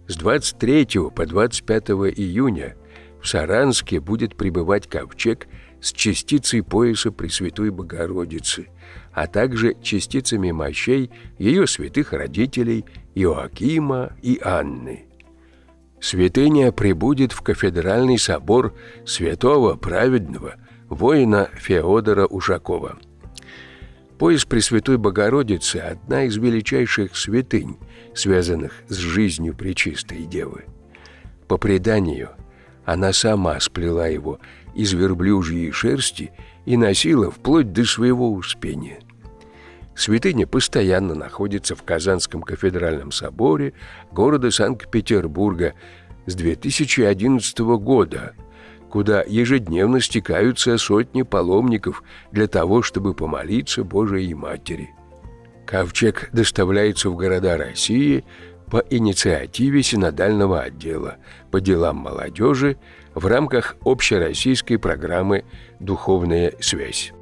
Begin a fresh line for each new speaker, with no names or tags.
С 23 по 25 июня в Саранске будет прибывать ковчег с частицей пояса Пресвятой Богородицы, а также частицами мощей ее святых родителей Иоакима и Анны. Святыня прибудет в кафедральный собор святого праведного воина Феодора Ушакова. Пояс Пресвятой Богородицы – одна из величайших святынь, связанных с жизнью Пречистой Девы. По преданию, она сама сплела его из верблюжьей шерсти и носила вплоть до своего успения. Святыня постоянно находится в Казанском кафедральном соборе города Санкт-Петербурга с 2011 года, куда ежедневно стекаются сотни паломников для того, чтобы помолиться Божией Матери. Ковчег доставляется в города России по инициативе Синодального отдела по делам молодежи в рамках общероссийской программы «Духовная связь».